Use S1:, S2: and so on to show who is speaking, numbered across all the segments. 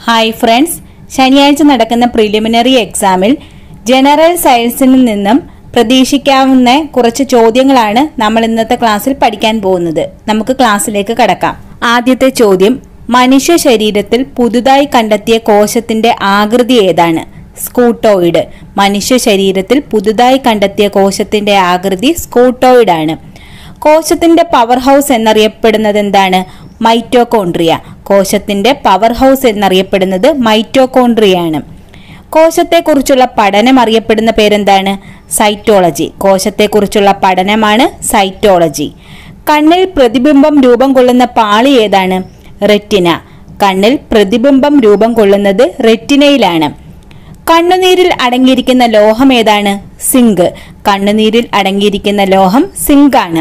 S1: Hi friends, ശനിയാഴ്ച നടക്കുന്ന preliminary എക്സാമിൽ ജനറൽ സയൻസിൽ നിന്നും പ്രതീക്ഷിക്കാവുന്ന കുറച്ച് ചോദ്യങ്ങളാണ് നമ്മൾ ഇന്നത്തെ ക്ലാസ്സിൽ പഠിക്കാൻ പോകുന്നത്. നമുക്ക് ക്ലാസ്സിലേക്ക് കടക്കാം. ആദ്യത്തെ ചോദ്യം, മനുഷ്യ ശരീരത്തിൽ പുതുതായി കണ്ടെത്തിയ കോശത്തിന്റെ ആകൃതി ഏതാണ്? സ്കൂട്ടോയിഡ്. മനുഷ്യ ശരീരത്തിൽ പുതുതായി കണ്ടെത്തിയ കോശത്തിന്റെ ആകൃതി സ്കൂട്ടോയിഡ് ആണ്. കോശത്തിന്റെ പവർ ഹൗസ് എന്നറിയപ്പെടുന്നത് എന്താണ്? മൈറ്റോകോൺട്രിയ. കോശത്തിന്റെ പവർ ഹൗസ് എന്നറിയപ്പെടുന്നത് മൈറ്റോകോൺട്രിയയാണ്. കോശത്തെക്കുറിച്ചുള്ള പഠനം അറിയപ്പെടുന്ന പേരെന്താണ്? സൈറ്റോളജി. കോശത്തെക്കുറിച്ചുള്ള പഠനമാണ് സൈറ്റോളജി. കണ്ണിൽ പ്രതിബിംബം രൂപം കൊള്ളുന്ന പാളി ഏതാണ്? റെറ്റിന. കണ്ണിൽ പ്രതിബിംബം രൂപം കൊള്ളുന്നത് റെറ്റിനയിലാണ്. കണ്ണുനീരിൽ അടങ്ങിയിരിക്കുന്ന ലോഹം ഏതാണ്? സിങ്ക്. കണ്ണുനീരിൽ അടങ്ങിയിരിക്കുന്ന ലോഹം സിങ്ക് ആണ്.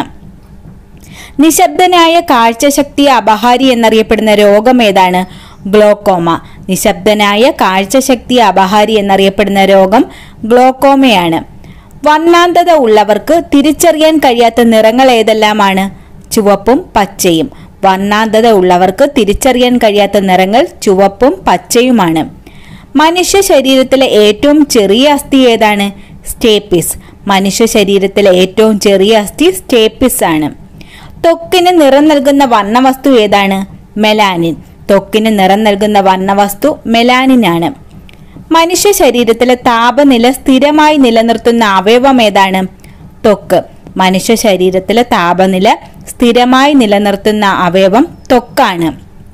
S1: നിശബ്ദനായ കാഴ്ചശക്തി അപഹാരി എന്നറിയപ്പെടുന്ന രോഗം ഏതാണ്? ഗ്ലോക്കോമ. നിശബ്ദനായ കാഴ്ചശക്തി അപഹാരി എന്നറിയപ്പെടുന്ന രോഗം ഗ്ലോക്കോമയാണ്. വർണ്ണാന്തത ഉള്ളവർക്ക് തിരിച്ചറിയാൻ കഴിയാത്ത നിറങ്ങൾ ഏതെല്ലാമാണ്? ചുവപ്പും പച്ചയും. വർണ്ണാന്തത ഉള്ളവർക്ക് തിരിച്ചറിയാൻ കഴിയാത്ത നിറങ്ങൾ ചുവപ്പും പച്ചയുമാണ്. മനുഷ്യ ശരീരത്തിലെ ഏറ്റവും ചെറിയ അസ്ഥി ഏതാണ്? സ്റ്റേപ്പിസ്. മനുഷ്യ ശരീരത്തിലെ ഏറ്റവും ചെറിയ അസ്ഥി സ്റ്റേപ്പിസ് ആണ്. ത്വക്കിന് നിറം നൽകുന്ന വർണ്ണവസ്തു ഏതാണ്? മെലാനിൻ. ത്വക്കിന് നിറം നൽകുന്ന വർണ്ണവസ്തു മെലാനിൻ ആണ്. മനുഷ്യ ശരീരത്തിലെ താപനില സ്ഥിരമായി നിലനിർത്തുന്ന അവയവം ഏതാണ്? ത്വക്ക്. മനുഷ്യ ശരീരത്തിലെ താപനില സ്ഥിരമായി നിലനിർത്തുന്ന അവയവം ത്വക്കാണ്.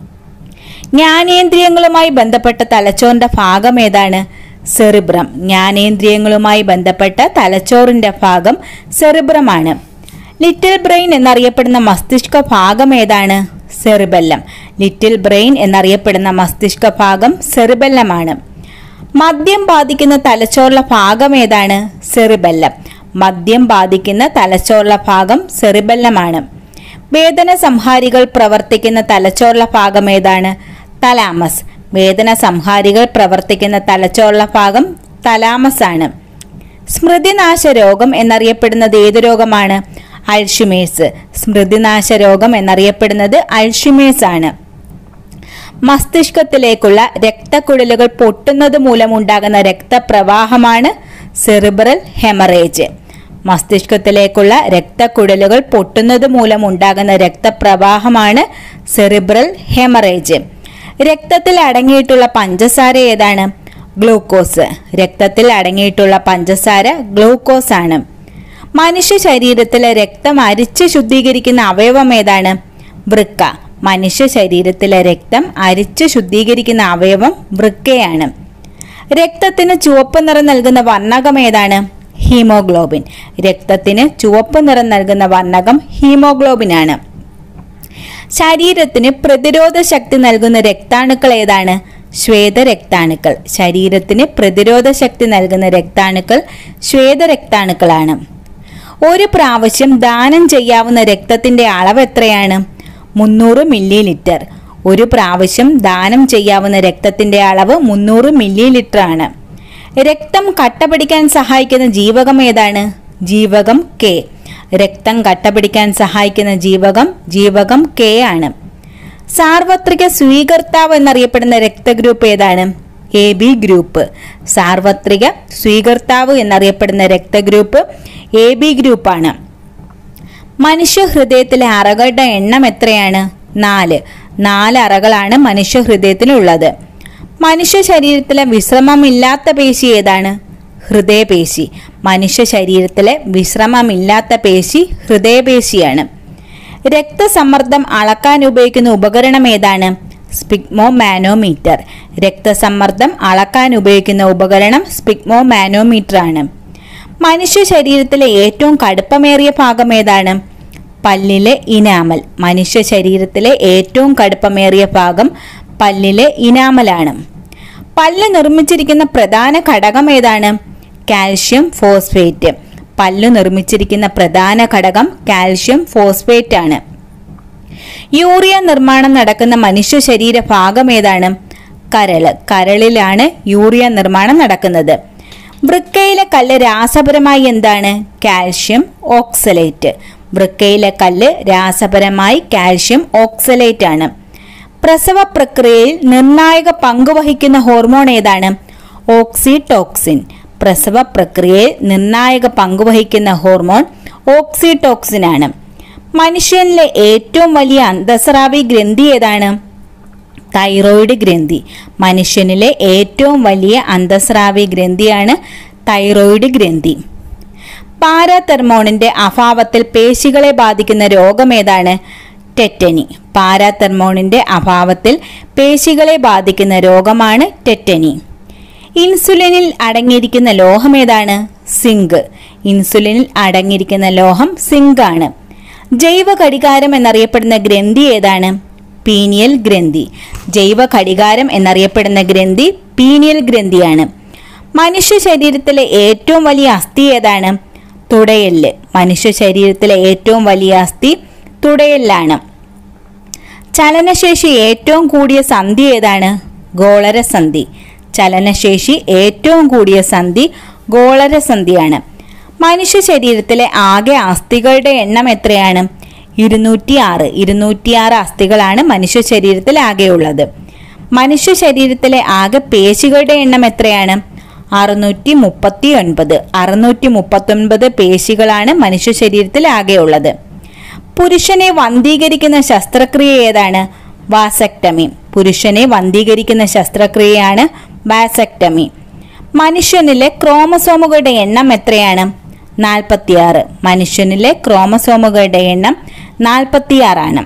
S1: ജ്ഞാനേന്ദ്രിയങ്ങളുമായി ബന്ധപ്പെട്ട തലച്ചോറിന്റെ ഭാഗം ഏതാണ്? സെറിബ്രം. ജ്ഞാനേന്ദ്രിയങ്ങളുമായി ബന്ധപ്പെട്ട തലച്ചോറിന്റെ ഭാഗം സെറിബ്രമാണ്. ലിറ്റിൽ ബ്രെയിൻ എന്നറിയപ്പെടുന്ന മസ്തിഷ്ക ഭാഗം ഏതാണ്? സെറിബെല്ലം. ലിറ്റിൽ ബ്രെയിൻ എന്നറിയപ്പെടുന്ന മസ്തിഷ്ക ഭാഗം സെറിബെല്ലമാണ്. മദ്യം ബാധിക്കുന്ന തലച്ചോറിലെ ഭാഗം ഏതാണ്? സെറിബെല്ലം. മദ്യം ബാധിക്കുന്ന തലച്ചോറിലെ ഭാഗം സെറിബെല്ലമാണ്. വേദന സംഹാരികൾ പ്രവർത്തിക്കുന്ന തലച്ചോറിലെ ഭാഗം ഏതാണ്? തലാമസ്. വേദന സംഹാരികൾ പ്രവർത്തിക്കുന്ന തലച്ചോറിലെ ഭാഗം തലാമസ് ആണ്. സ്മൃതിനാശ രോഗം എന്നറിയപ്പെടുന്നത് ഏത് രോഗമാണ്? അൾഷിമേഴ്സ്. സ്മൃതിനാശ രോഗം എന്നറിയപ്പെടുന്നത് അൾഷിമേഴ്സ് ആണ്. മസ്തിഷ്കത്തിലേക്കുള്ള രക്തക്കുഴലുകൾ പൊട്ടുന്നത് മൂലമുണ്ടാകുന്ന രക്തപ്രവാഹമാണ് സെറിബ്രൽ ഹെമറേജ്. മസ്തിഷ്കത്തിലേക്കുള്ള രക്തക്കുഴലുകൾ പൊട്ടുന്നത് മൂലമുണ്ടാകുന്ന രക്തപ്രവാഹമാണ് സെറിബ്രൽ ഹെമറേജ്. രക്തത്തിൽ അടങ്ങിയിട്ടുള്ള പഞ്ചസാര ഏതാണ്? ഗ്ലൂക്കോസ്. രക്തത്തിൽ അടങ്ങിയിട്ടുള്ള പഞ്ചസാര ഗ്ലൂക്കോസ് ആണ്. മനുഷ്യ ശരീരത്തിലെ രക്തം അരിച്ച് ശുദ്ധീകരിക്കുന്ന അവയവം ഏതാണ്? വൃക്ക. മനുഷ്യ ശരീരത്തിലെ രക്തം അരിച്ച് ശുദ്ധീകരിക്കുന്ന അവയവം വൃക്കയാണ്. രക്തത്തിന് ചുവപ്പ് നിറം നൽകുന്ന വർണ്ണകം ഏതാണ്? ഹീമോഗ്ലോബിൻ. രക്തത്തിന് ചുവപ്പ് നിറം നൽകുന്ന വർണ്ണകം ഹീമോഗ്ലോബിൻ ആണ്. ശരീരത്തിന് പ്രതിരോധ ശക്തി നൽകുന്ന രക്താണുക്കൾ ഏതാണ്? ശ്വേതരക്താണുക്കൾ. ശരീരത്തിന് പ്രതിരോധ ശക്തി നൽകുന്ന രക്താണുക്കൾ ശ്വേതരക്താണുക്കളാണ്. ഒരു പ്രാവശ്യം ദാനം ചെയ്യാവുന്ന രക്തത്തിന്റെ അളവ് എത്രയാണ്? 300 മില്ലി ലിറ്റർ. ഒരു പ്രാവശ്യം ദാനം ചെയ്യാവുന്ന രക്തത്തിന്റെ അളവ് 300 മില്ലി ലിറ്റർ ആണ്. രക്തം കട്ടപിടിക്കാൻ സഹായിക്കുന്ന ജീവകം ഏതാണ്? ജീവകം കെ. രക്തം കട്ടപിടിക്കാൻ സഹായിക്കുന്ന ജീവകം കെ ആണ്. സാർവത്രിക സ്വീകർത്താവ് എന്നറിയപ്പെടുന്ന രക്തഗ്രൂപ്പ് ഏതാണ്? A B group. സാർവത്രിക സ്വീകർത്താവ് എന്നറിയപ്പെടുന്ന രക്തഗ്രൂപ്പ് എ ബി ഗ്രൂപ്പാണ്. മനുഷ്യ ഹൃദയത്തിലെ അറകളുടെ എണ്ണം എത്രയാണ്? 4. 4 അറകളാണ് മനുഷ്യ ഹൃദയത്തിനുള്ളത്. മനുഷ്യ ശരീരത്തിലെ വിശ്രമമില്ലാത്ത പേശി ഏതാണ്? ഹൃദയപേശി. മനുഷ്യ ശരീരത്തിലെ വിശ്രമമില്ലാത്ത പേശി ഹൃദയപേശിയാണ്. രക്തസമ്മർദ്ദം അളക്കാൻ ഉപയോഗിക്കുന്ന ഉപകരണം ഏതാണ്? സ്പിഗ്മോമാനോമീറ്റർ. രക്തസമ്മർദ്ദം അളക്കാൻ ഉപയോഗിക്കുന്ന ഉപകരണം സ്പിഗ്മോമാനോമീറ്റർ ആണ്. മനുഷ്യ ശരീരത്തിലെ ഏറ്റവും കടുപ്പമേറിയ ഭാഗം ഏതാണ്? പല്ലിലെ ഇനാമൽ. മനുഷ്യ ശരീരത്തിലെ ഏറ്റവും കടുപ്പമേറിയ ഭാഗം പല്ലിലെ ഇനാമലാണ്. പല്ല് നിർമ്മിച്ചിരിക്കുന്ന പ്രധാന ഘടകം ഏതാണ്? Calcium phosphate. പല്ല് നിർമ്മിച്ചിരിക്കുന്ന പ്രധാന ഘടകം കാൽഷ്യം ഫോസ്ഫേറ്റ് ആണ്. യൂറിയ നിർമ്മാണം നടക്കുന്ന മനുഷ്യ ശരീര ഭാഗം ഏതാണ്? കരള്. കരളിലാണ് യൂറിയ നിർമ്മാണം നടക്കുന്നത്. വൃക്കയിലെ കല്ല് രാസപരമായി എന്താണ്? Calcium oxalate. വൃക്കയിലെ കല്ല് രാസപരമായി കാൽഷ്യം ഓക്സലേറ്റ് ആണ്. പ്രസവ പ്രക്രിയയിൽ നിർണായക പങ്കുവഹിക്കുന്ന ഹോർമോൺ ഏതാണ്? ഓക്സിറ്റോക്സിൻ. പ്രസവ പ്രക്രിയയിൽ നിർണായക പങ്കുവഹിക്കുന്ന ഹോർമോൺ ഓക്സിറ്റോക്സിൻ ആണ്. മനുഷ്യനിലെ ഏറ്റവും വലിയ അന്തസ്രാവി ഗ്രന്ഥി ഏതാണ്? തൈറോയിഡ് ഗ്രന്ഥി. മനുഷ്യനിലെ ഏറ്റവും വലിയ അന്തസ്രാവി ഗ്രന്ഥിയാണ് തൈറോയിഡ് ഗ്രന്ഥി. പാരാതെർമോണിന്റെ അഭാവത്തിൽ പേശികളെ ബാധിക്കുന്ന രോഗം ഏതാണ്? ടെറ്റനി. പാരാതെർമോണിന്റെ അഭാവത്തിൽ പേശികളെ ബാധിക്കുന്ന രോഗമാണ് ടെറ്റനി. ഇൻസുലിനിൽ അടങ്ങിയിരിക്കുന്ന ലോഹം ഏതാണ്? സിങ്ക്. ഇൻസുലിനിൽ അടങ്ങിയിരിക്കുന്ന ലോഹം സിങ്ക് ആണ്. ജൈവ ഘടികാരം എന്നറിയപ്പെടുന്ന ഗ്രന്ഥി ഏതാണ്? പീനിയൽ ഗ്രന്ഥി. ജൈവ ഘടികാരം എന്നറിയപ്പെടുന്ന ഗ്രന്ഥി പീനിയൽ ഗ്രന്ഥിയാണ്. മനുഷ്യ ശരീരത്തിലെ ഏറ്റവും വലിയ അസ്ഥി ഏതാണ്? തുടയെല്ല്. മനുഷ്യ ശരീരത്തിലെ ഏറ്റവും വലിയ അസ്ഥി തുടയെല്ലാണ്. ചലനശേഷി ഏറ്റവും കൂടിയ സന്ധി ഏതാണ്? ഗോളരസന്ധി. ചലനശേഷി ഏറ്റവും കൂടിയ സന്ധി ഗോളരസന്ധിയാണ്. മനുഷ്യ ശരീരത്തിലെ ആകെ അസ്ഥികളുടെ എണ്ണം എത്രയാണ്? 206. 206 അസ്ഥികളാണ് മനുഷ്യ ശരീരത്തിൽ ആകെയുള്ളത്. മനുഷ്യ ശരീരത്തിലെ ആകെ പേശികളുടെ എണ്ണം എത്രയാണ്? 639. 639 പേശികളാണ് മനുഷ്യ ശരീരത്തിൽ ആകെയുള്ളത്. പുരുഷനെ വന്ധീകരിക്കുന്ന ശസ്ത്രക്രിയ ഏതാണ്? വാസക്ടമി. പുരുഷനെ വന്ധീകരിക്കുന്ന ശസ്ത്രക്രിയയാണ് വാസക്ടമി. മനുഷ്യനിലെ ക്രോമസോമുകളുടെ എണ്ണം എത്രയാണ്? 46. മനുഷ്യനിലെ ക്രോമസോമുകളുടെ എണ്ണം 46 ആണ്.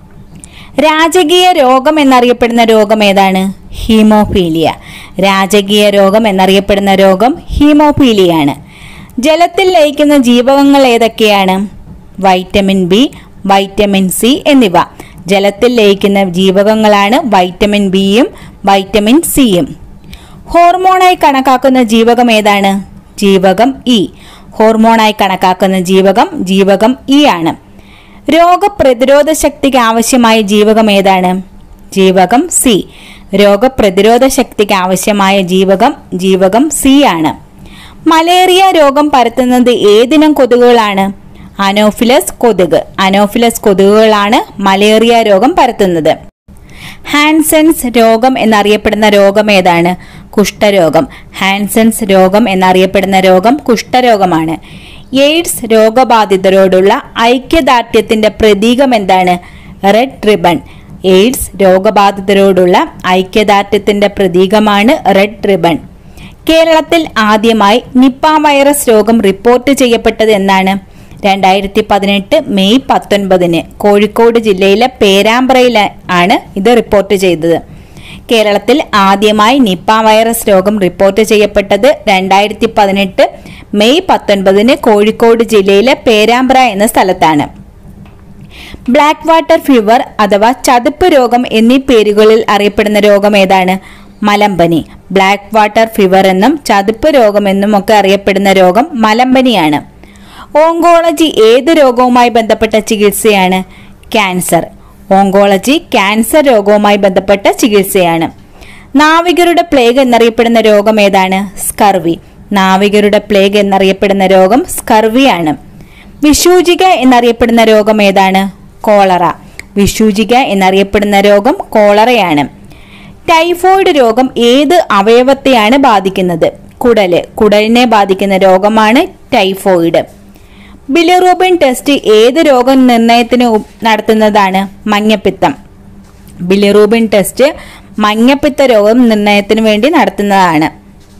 S1: രാജകീയ രോഗം എന്നറിയപ്പെടുന്ന രോഗം ഏതാണ്? ഹീമോഫീലിയ. രാജകീയ രോഗം എന്നറിയപ്പെടുന്ന രോഗം ഹീമോഫീലിയാണ്. ജലത്തിൽ ലയിക്കുന്ന ജീവകങ്ങൾ ഏതൊക്കെയാണ്? വൈറ്റമിൻ ബി, വൈറ്റമിൻ സി എന്നിവ. ജലത്തിൽ ലയിക്കുന്ന ജീവകങ്ങളാണ് വൈറ്റമിൻ ബിയും വൈറ്റമിൻ സിയും. ഹോർമോണായി കണക്കാക്കുന്ന ജീവകം ഏതാണ്? ജീവകം ഇ. ഹോർമോണായി കണക്കാക്കുന്ന ജീവകം ഇ ആണ്. രോഗപ്രതിരോധ ശക്തിക്ക് ആവശ്യമായ ജീവകം ഏതാണ്? ജീവകം സി. രോഗപ്രതിരോധ ശക്തിക്ക് ആവശ്യമായ ജീവകം സി ആണ്. മലേറിയ രോഗം പരത്തുന്നത് ഏതിനം കൊതുകുകളാണ്? അനോഫിലസ് കൊതുക്. അനോഫിലസ് കൊതുകുകളാണ് മലേറിയ രോഗം പരത്തുന്നത്. ഹാൻസൻസ് രോഗം എന്നറിയപ്പെടുന്ന രോഗം ഏതാണ്? കുഷ്ഠരോഗം. ഹാൻസൻസ് രോഗം എന്നറിയപ്പെടുന്ന രോഗം കുഷ്ഠരോഗമാണ്. എയ്ഡ്സ് രോഗബാധിതരോടുള്ള ഐക്യദാർഢ്യത്തിന്റെ പ്രതീകം എന്താണ്? Red ribbon. എയ്ഡ്സ് രോഗബാധിതരോടുള്ള ഐക്യദാർഢ്യത്തിന്റെ പ്രതീകമാണ് റെഡ് റിബൺ. കേരളത്തിൽ ആദ്യമായി നിപ്പ വൈറസ് രോഗം റിപ്പോർട്ട് ചെയ്യപ്പെട്ടത് എന്നാണ്? 2018 മെയ് 19 കോഴിക്കോട് ജില്ലയിലെ പേരാമ്പ്രയിൽ ആണ് ഇത് റിപ്പോർട്ട് ചെയ്തത്. കേരളത്തിൽ ആദ്യമായി നിപ്പ വൈറസ് രോഗം റിപ്പോർട്ട് ചെയ്യപ്പെട്ടത് 2018 മെയ് 19 കോഴിക്കോട് ജില്ലയിലെ പേരാമ്പ്ര എന്ന സ്ഥലത്താണ്. ബ്ലാക്ക് വാട്ടർ ഫീവർ അഥവാ ചതുപ്പ് രോഗം എന്നീ പേരുകളിൽ അറിയപ്പെടുന്ന രോഗം ഏതാണ്? മലമ്പനി. ബ്ലാക്ക് വാട്ടർ ഫീവർ എന്നും ചതുപ്പ് രോഗം എന്നും ഒക്കെ അറിയപ്പെടുന്ന രോഗം മലമ്പനിയാണ്. ഓങ്കോളജി ഏത് രോഗവുമായി ബന്ധപ്പെട്ട ചികിത്സയാണ്? ക്യാൻസർ. ഓങ്കോളജി ക്യാൻസർ രോഗവുമായി ബന്ധപ്പെട്ട ചികിത്സയാണ്. നാവികരുടെ പ്ലേഗ് എന്നറിയപ്പെടുന്ന രോഗം ഏതാണ്? സ്കർവി. നാവികരുടെ പ്ലേഗ് എന്നറിയപ്പെടുന്ന രോഗം സ്കർവിയാണ്. വിഷൂചിക എന്നറിയപ്പെടുന്ന രോഗം ഏതാണ്? കോളറ. വിഷൂചിക എന്നറിയപ്പെടുന്ന രോഗം കോളറയാണ്. ടൈഫോയിഡ് രോഗം ഏത് അവയവത്തെയാണ് ബാധിക്കുന്നത്? കുടല്. കുടലിനെ ബാധിക്കുന്ന രോഗമാണ് ടൈഫോയിഡ്. ബിലിറൂബിൻ ടെസ്റ്റ് ഏത് രോഗനിർണയത്തിന് നടത്തുന്നതാണ്? മഞ്ഞപ്പിത്തം. ബിലിറൂബിൻ ടെസ്റ്റ് മഞ്ഞപ്പിത്ത രോഗം നിർണയത്തിന് വേണ്ടി നടത്തുന്നതാണ്.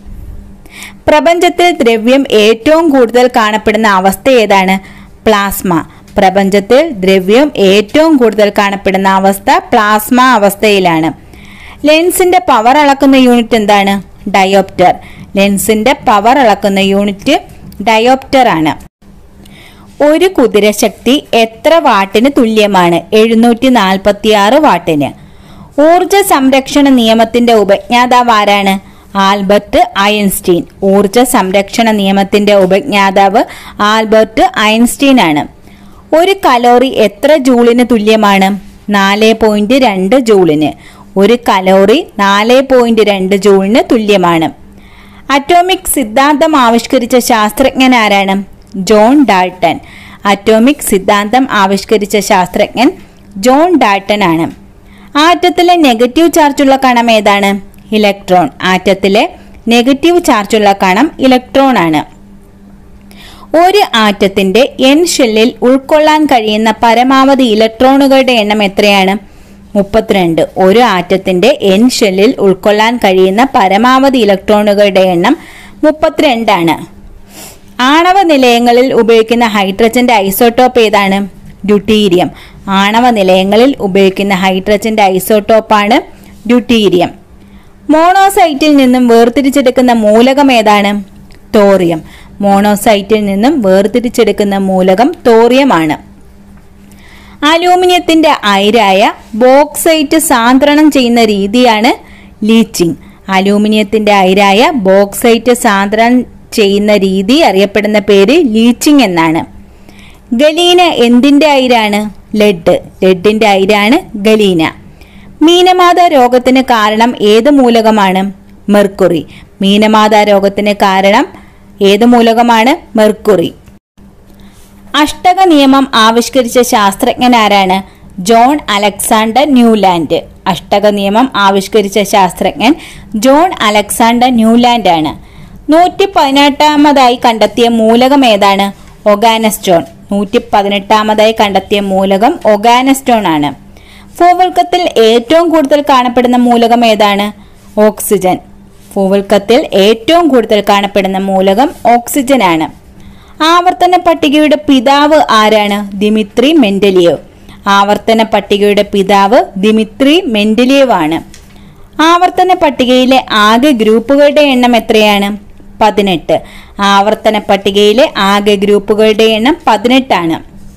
S1: പ്രപഞ്ചത്തിൽ ദ്രവ്യം ഏറ്റവും കൂടുതൽ കാണപ്പെടുന്ന അവസ്ഥ ഏതാണ്? പ്ലാസ്മ. പ്രപഞ്ചത്തിൽ ദ്രവ്യം ഏറ്റവും കൂടുതൽ കാണപ്പെടുന്ന അവസ്ഥ പ്ലാസ്മ അവസ്ഥയിലാണ്. ലെൻസിന്റെ പവർ അളക്കുന്ന യൂണിറ്റ് എന്താണ്? ഡയോപ്റ്റർ. ലെൻസിന്റെ പവർ അളക്കുന്ന യൂണിറ്റ് ഡയോപ്റ്റർ ആണ്. ഒരു കുതിരശക്തി എത്ര വാട്ടിന് തുല്യമാണ്? 746 വാട്ടിന്. ഊർജ സംരക്ഷണ നിയമത്തിന്റെ ഉപജ്ഞാതാവ് ആരാണ്? Albert Einstein. ഊർജ സംരക്ഷണ നിയമത്തിന്റെ ഉപജ്ഞാതാവ് ആൽബർട്ട് ഐൻസ്റ്റീൻ ആണ്. ഒരു കലോറി എത്ര ജൂളിന് തുല്യമാണ്? 4.2 ജൂളിന്. ഒരു കലോറി 4.2 ജൂളിന് തുല്യമാണ്. അറ്റോമിക് സിദ്ധാന്തം ആവിഷ്കരിച്ച ശാസ്ത്രജ്ഞൻ ആരാണ്? John Dalton. അറ്റോമിക് സിദ്ധാന്തം ആവിഷ്കരിച്ച ശാസ്ത്രജ്ഞൻ ജോൺ ഡാൾട്ടൺ ആണ്. ആറ്റത്തിലെ നെഗറ്റീവ് ചാർജുള്ള കണം ഏതാണ്? ഇലക്ട്രോൺ. ആറ്റത്തിലെ നെഗറ്റീവ് ചാർജുള്ള കണം ഇലക്ട്രോൺ ആണ്. ഒരു ആറ്റത്തിന്റെ n ഷെല്ലിൽ ഉൾക്കൊള്ളാൻ കഴിയുന്ന പരമാവധി ഇലക്ട്രോണുകളുടെ എണ്ണം എത്രയാണ്? 32. ഒരു ആറ്റത്തിന്റെ n ഷെല്ലിൽ ഉൾക്കൊള്ളാൻ കഴിയുന്ന പരമാവധി ഇലക്ട്രോണുകളുടെ എണ്ണം 32 ആണ്. ആണവ നിലയങ്ങളിൽ ഉപയോഗിക്കുന്ന ഹൈഡ്രജന്റെ ഐസോട്ടോപ്പ് ഏതാണ്? ഡ്യൂട്ടീരിയം. ആണവ നിലയങ്ങളിൽ ഉപയോഗിക്കുന്ന ഹൈഡ്രജന്റെ ഐസോട്ടോപ്പാണ് ഡ്യൂട്ടീരിയം. മോണോസൈറ്റിൽ നിന്നും വേർതിരിച്ചെടുക്കുന്ന മൂലകം ഏതാണ്? തോറിയം. മോണോസൈറ്റിൽ നിന്നും വേർതിരിച്ചെടുക്കുന്ന മൂലകം തോറിയമാണ്. അലൂമിനിയത്തിന്റെ അയിരായ ബോക്സൈറ്റ് സാന്ദ്രണം ചെയ്യുന്ന രീതിയാണ് ലീച്ചിങ്. അലൂമിനിയത്തിന്റെ അയിരായ ബോക്സൈറ്റ് സാന്ദ്രണം ചെയ്യുന്ന രീതി അറിയപ്പെടുന്ന പേര് ലീച്ചിങ് എന്നാണ്. ഗലീന എന്തിന്റെ അയിരാണ്? ലെഡ്. ലെഡിന്റെ അയിരാണ് ഗലീന. മീനമാത രോഗത്തിന് കാരണം ഏത് മൂലകമാണ്? മെർക്കുറി. മീനമാത രോഗത്തിന് കാരണം ഏത് മൂലകമാണ്? മെർക്കുറി. അഷ്ടക നിയമം ആവിഷ്കരിച്ച ശാസ്ത്രജ്ഞൻ ആരാണ്? John Alexander Newland. അഷ്ടക നിയമം ആവിഷ്കരിച്ച ശാസ്ത്രജ്ഞൻ ജോൺ അലക്സാണ്ടർ ന്യൂലാൻഡ് ആണ്. 118ാമതായി കണ്ടെത്തിയ മൂലകം ഏതാണ്? ഒഗാനസ്റ്റോൺ. 118ാമതായി കണ്ടെത്തിയ മൂലകം ഒഗാനസ്റ്റോൺ ആണ്. ഭൂവൽക്കത്തിൽ ഏറ്റവും കൂടുതൽ കാണപ്പെടുന്ന മൂലകം ഏതാണ്? ഓക്സിജൻ. ഭൂവൽക്കത്തിൽ ഏറ്റവും കൂടുതൽ കാണപ്പെടുന്ന മൂലകം ഓക്സിജൻ ആണ്. ആവർത്തന പട്ടികയുടെ പിതാവ് ആരാണ്? Dmitri Mendeleev. ആവർത്തന പട്ടികയുടെ പിതാവ് ദിമിത്രി മെൻഡലിയേവ് ആണ്. ആവർത്തന പട്ടികയിലെ ആകെ ഗ്രൂപ്പുകളുടെ എണ്ണം എത്രയാണ്? 18. ആവർത്തന പട്ടികയിലെ ആകെ ഗ്രൂപ്പുകളുടെ എണ്ണം 18 ആണ്.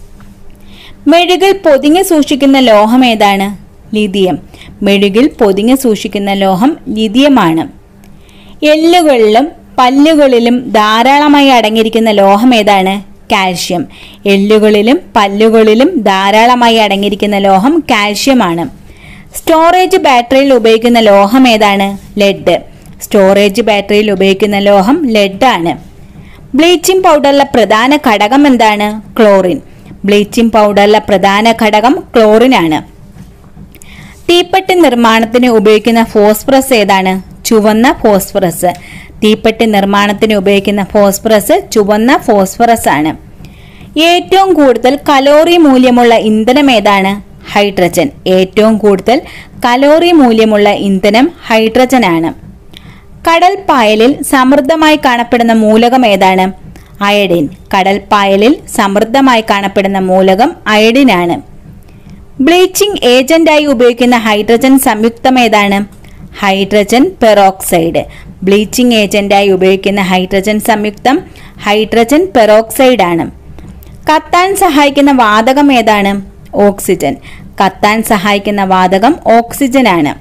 S1: മെഴുകിൽ പൊതിഞ്ഞു സൂക്ഷിക്കുന്ന ലോഹം ഏതാണ്? ലിഥിയം. മെഴുകിൽ പൊതിഞ്ഞു സൂക്ഷിക്കുന്ന ലോഹം ലിഥിയമാണ്. എല്ലുകളിലും പല്ലുകളിലും ധാരാളമായി അടങ്ങിയിരിക്കുന്ന ലോഹം ഏതാണ്? കാൽഷ്യം. എല്ലുകളിലും പല്ലുകളിലും ധാരാളമായി അടങ്ങിയിരിക്കുന്ന ലോഹം കാൽഷ്യമാണ്. സ്റ്റോറേജ് ബാറ്ററിയിൽ ഉപയോഗിക്കുന്ന ലോഹം ഏതാണ്? ലെഡ്. സ്റ്റോറേജ് ബാറ്ററിയിൽ ഉപയോഗിക്കുന്ന ലോഹം ലെഡ് ആണ്. ബ്ലീച്ചിങ് പൗഡറിലെ പ്രധാന ഘടകം എന്താണ്? ക്ലോറിൻ. ബ്ലീച്ചിങ് പൗഡറിലെ പ്രധാന ഘടകം ക്ലോറിൻ ആണ്. തീപ്പെട്ടി നിർമ്മാണത്തിന് ഉപയോഗിക്കുന്ന ഫോസ്ഫറസ് ഏതാണ്? ചുവന്ന ഫോസ്ഫറസ്. തീപ്പെട്ടി നിർമ്മാണത്തിന് ഉപയോഗിക്കുന്ന ഫോസ്ഫറസ് ചുവന്ന ഫോസ്ഫറസ് ആണ്. ഏറ്റവും കൂടുതൽ കലോറി മൂല്യമുള്ള ഇന്ധനം ഏതാണ്? ഹൈഡ്രജൻ. ഏറ്റവും കൂടുതൽ കലോറി മൂല്യമുള്ള ഇന്ധനം ഹൈഡ്രജൻ ആണ്. കടൽ പായലിൽ സമൃദ്ധമായി കാണപ്പെടുന്ന മൂലകം ഏതാണ്? അയഡിൻ. കടൽ പായലിൽ സമൃദ്ധമായി കാണപ്പെടുന്ന മൂലകം അയഡിൻ ആണ്. ബ്ലീച്ചിങ് ഏജന്റായി ഉപയോഗിക്കുന്ന ഹൈഡ്രജൻ സംയുക്തം ഏതാണ്? Hydrogen peroxide. ബ്ലീച്ചിങ് ഏജന്റായി ഉപയോഗിക്കുന്ന ഹൈഡ്രജൻ സംയുക്തം ഹൈഡ്രജൻ പെറോക്സൈഡ് ആണ്. കത്താൻ സഹായിക്കുന്ന വാതകം ഏതാണ്? ഓക്സിജൻ. കത്താൻ സഹായിക്കുന്ന വാതകം ഓക്സിജൻ ആണ്.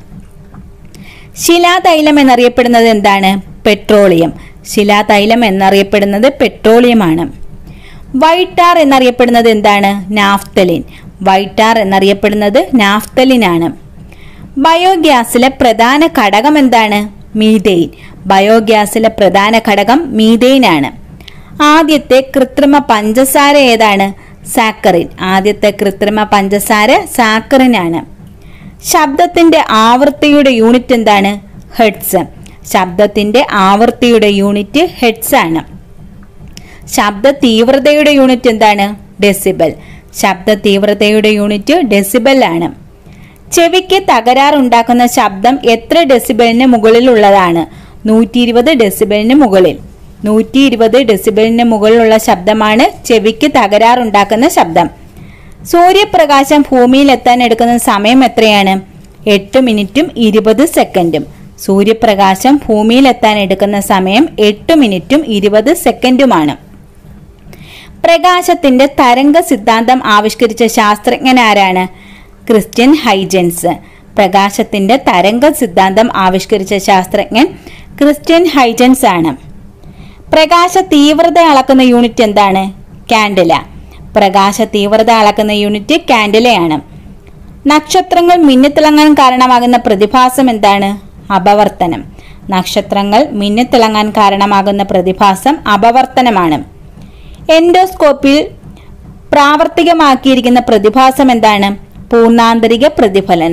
S1: ശിലാതൈലം എന്നറിയപ്പെടുന്നത് എന്താണ്? പെട്രോളിയം. ശിലാതൈലം എന്നറിയപ്പെടുന്നത് പെട്രോളിയമാണ്. വൈറ്റാർ എന്നറിയപ്പെടുന്നത് എന്താണ്? നാഫ്തലിൻ. വൈറ്റാർ എന്നറിയപ്പെടുന്നത് നാഫ്തലിൻ ആണ്. ബയോഗ്യാസിലെ പ്രധാന ഘടകം എന്താണ്? മീഥെയ്ൻ. ബയോഗ്യാസിലെ പ്രധാന ഘടകം മീഥെയ്ൻ ആണ്. ആദ്യത്തെ കൃത്രിമ പഞ്ചസാര ഏതാണ്? സാക്കറിൻ. ആദ്യത്തെ കൃത്രിമ പഞ്ചസാര സാക്കറിൻ ആണ്. ശബ്ദത്തിന്റെ ആവൃത്തിയുടെ യൂണിറ്റ് എന്താണ്? ഹെർട്സ്. ശബ്ദത്തിന്റെ ആവൃത്തിയുടെ യൂണിറ്റ് ഹെർട്സ് ആണ്. ശബ്ദ തീവ്രതയുടെ യൂണിറ്റ് എന്താണ്? ഡെസിബൽ. ശബ്ദ തീവ്രതയുടെ യൂണിറ്റ് ഡെസിബൽ ആണ്. ചെവിക്ക് തകരാറുണ്ടാക്കുന്ന ശബ്ദം എത്ര ഡെസിബലിന് മുകളിലുള്ളതാണ്? 120 ഡെസിബലിന് മുകളിൽ. 120 ഡെസിബലിന് മുകളിലുള്ള ശബ്ദമാണ് ചെവിക്ക് തകരാറുണ്ടാക്കുന്ന ശബ്ദം. സൂര്യപ്രകാശം ഭൂമിയിൽ എത്താൻ എടുക്കുന്ന സമയം എത്രയാണ്? 8 മിനിറ്റും 20 സെക്കൻഡും. സൂര്യപ്രകാശം ഭൂമിയിൽ എത്താൻ എടുക്കുന്ന സമയം 8 മിനിറ്റും 20 സെക്കൻഡുമാണ്. പ്രകാശത്തിന്റെ തരംഗ സിദ്ധാന്തം ആവിഷ്കരിച്ച ശാസ്ത്രജ്ഞൻ ആരാണ്? Christian Huygens. പ്രകാശത്തിന്റെ തരംഗ സിദ്ധാന്തം ആവിഷ്കരിച്ച ശാസ്ത്രജ്ഞൻ ക്രിസ്റ്റ്യൻ ഹൈജൻസ് ആണ്. പ്രകാശ തീവ്രത അളക്കുന്ന യൂണിറ്റ് എന്താണ്? കാൻഡില. പ്രകാശ തീവ്രത അളക്കുന്ന യൂണിറ്റ് കാൻഡിലയാണ്. നക്ഷത്രങ്ങൾ മിന്നിത്തിളങ്ങാൻ കാരണമാകുന്ന പ്രതിഭാസം എന്താണ്? അപവർത്തനം. നക്ഷത്രങ്ങൾ മിന്നിത്തിളങ്ങാൻ കാരണമാകുന്ന പ്രതിഭാസം അപവർത്തനമാണ്. എൻഡോസ്കോപ്പിൽ പ്രാവർത്തികമാക്കിയിരിക്കുന്ന പ്രതിഭാസം എന്താണ്? പൂർണ്ണാന്തരിക പ്രതിഫലനം.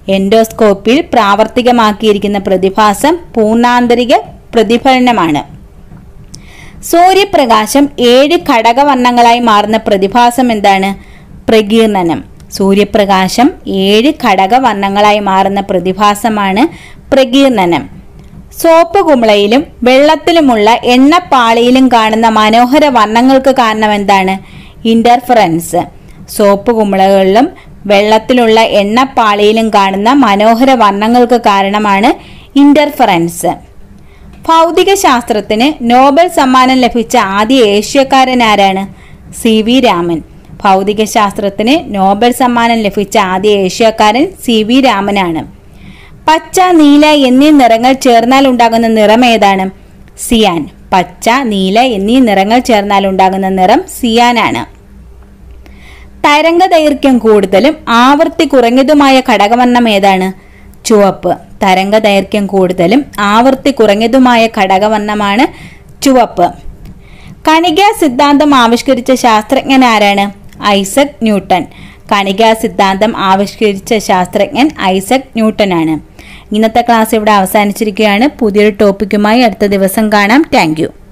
S1: എൻഡോസ്കോപ്പിൽ പ്രാവർത്തികമാക്കിയിരിക്കുന്ന പ്രതിഭാസം പൂർണ്ണാന്തരിക പ്രതിഫലനമാണ്. സൂര്യപ്രകാശം 7 ഘടകവർണ്ണങ്ങളായി മാറുന്ന പ്രതിഭാസം എന്താണ്? പ്രകീർണനം. സൂര്യപ്രകാശം 7 ഘടകവർണ്ണങ്ങളായി മാറുന്ന പ്രതിഭാസമാണ് പ്രകീർണനം. സോപ്പ് കുമിളയിലും വെള്ളത്തിലുമുള്ള എണ്ണപ്പാളിയിലും കാണുന്ന മനോഹര വർണ്ണങ്ങൾക്ക് കാരണം എന്താണ്? ഇന്റർഫറൻസ്. സോപ്പ് കുമിളകളിലും വെള്ളത്തിലുള്ള എണ്ണപ്പാളിയിലും കാണുന്ന മനോഹര വർണ്ണങ്ങൾക്ക് കാരണമാണ് ഇന്റർഫറൻസ്. ഭൗതിക ശാസ്ത്രത്തിന് നോബൽ സമ്മാനം ലഭിച്ച ആദ്യ ഏഷ്യക്കാരൻ ആരാണ്? CV രാമൻ. ഭൗതിക ശാസ്ത്രത്തിന് നോബൽ സമ്മാനം ലഭിച്ച ആദ്യ ഏഷ്യക്കാരൻ CV രാമനാണ്. പച്ച, നീല എന്നീ നിറങ്ങൾ ചേർന്നാൽ ഉണ്ടാകുന്ന നിറം ഏതാണ്? സിയാൻ. പച്ച, നീല എന്നീ നിറങ്ങൾ ചേർന്നാൽ ഉണ്ടാകുന്ന നിറം സിയാനാണ്. തരംഗ ദൈർഘ്യം കൂടുതലും ആവൃത്തി കുറഞ്ഞതുമായ ഘടകവർണ്ണം ഏതാണ്? ചുവപ്പ്. തരംഗ ദൈർഘ്യം കൂടുതലും ആവൃത്തി കുറഞ്ഞതുമായ ഘടകവർണ്ണമാണ് ചുവപ്പ്. കണികാ സിദ്ധാന്തം ആവിഷ്കരിച്ച ശാസ്ത്രജ്ഞൻ ആരാണ്? Isaac Newton. കണികാ സിദ്ധാന്തം ആവിഷ്കരിച്ച ശാസ്ത്രജ്ഞൻ ഐസക് ന്യൂട്ടൺ ആണ്. ഇന്നത്തെ ക്ലാസ് ഇവിടെ അവസാനിച്ചിരിക്കുകയാണ്. പുതിയൊരു ടോപ്പിക്കുമായി അടുത്ത ദിവസം കാണാം. Thank U.